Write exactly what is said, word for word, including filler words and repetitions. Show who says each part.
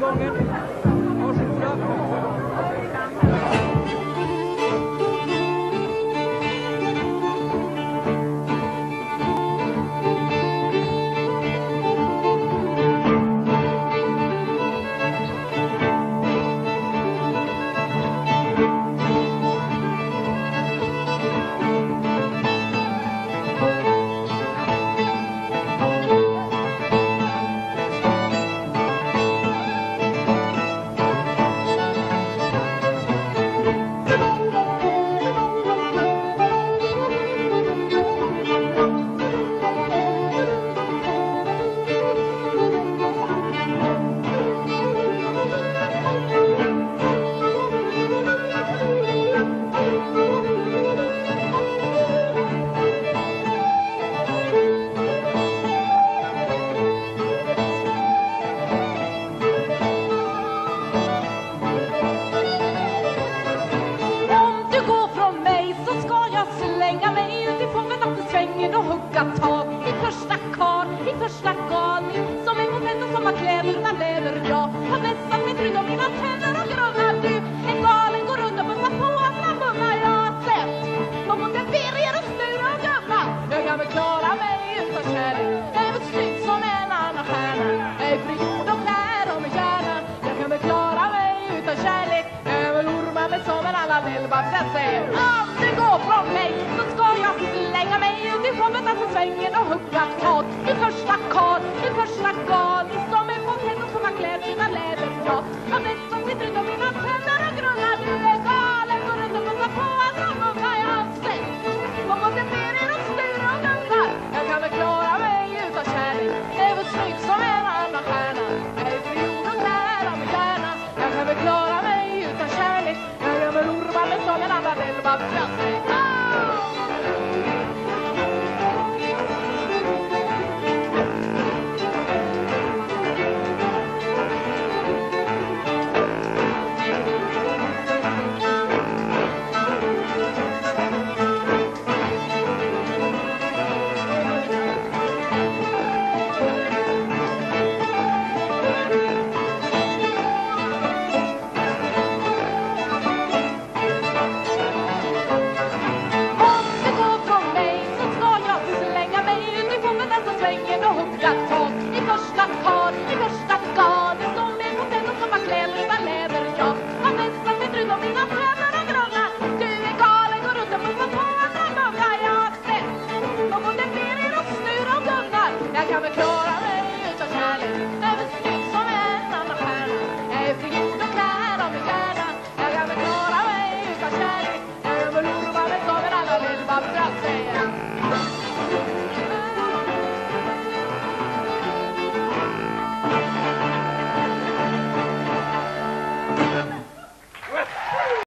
Speaker 1: gången. Varsågoda.
Speaker 2: Och hugga tag i första kar, i första galning som en moped och som har kläder utan läder. Jag har vässat mitt rygg och mina tänder och grunnar du. En galen går runt och bussar på alla munnar jag har sett. De motiverar och styr och gumma. Jag kan väl klara mig utan kärlek. Jag är väl snygg som en annan stjärna. Jag är fri jord och klär om i hjärnan. Jag kan väl klara mig utan kärlek. Jag är väl orma mig som en annan elbab. Jag säger om det går från mig så ska jag slänga mig ut i rummet alltså svängen och hugga tag i första kar, i första gal som en moped och som har klädd sina läder. Jag har bett som sitter ut av mina tänder och grunnar. Du är galen, går runt och bussar på alla munnar jag har sett. Vad måste ner er och styr och gungar. Jag kan väl klara mig utan kärlek. Jag är väl snygg som en annan stjärna. Jag är fri jord och klär om i hjärnan. Jag kan väl klara mig utan kärlek. Jag är väl orma mig som en annan elbab. Jag säger